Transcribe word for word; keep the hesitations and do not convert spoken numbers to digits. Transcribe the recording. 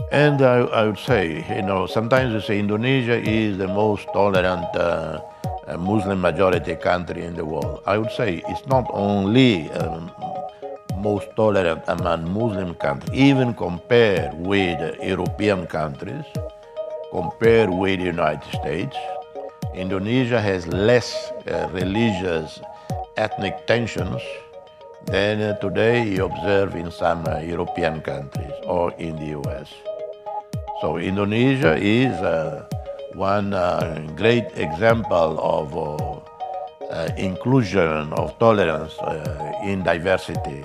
And I, I would say, you know, sometimes you say Indonesia is the most tolerant uh, uh, Muslim majority country in the world. I would say it's not only um, most tolerant among Muslim countries, even compared with European countries, compared with the United States. Indonesia has less uh, religious ethnic tensions than uh, today you observe in some uh, European countries or in the U S. So Indonesia is uh, one uh, great example of uh, uh, inclusion, of tolerance uh, in diversity.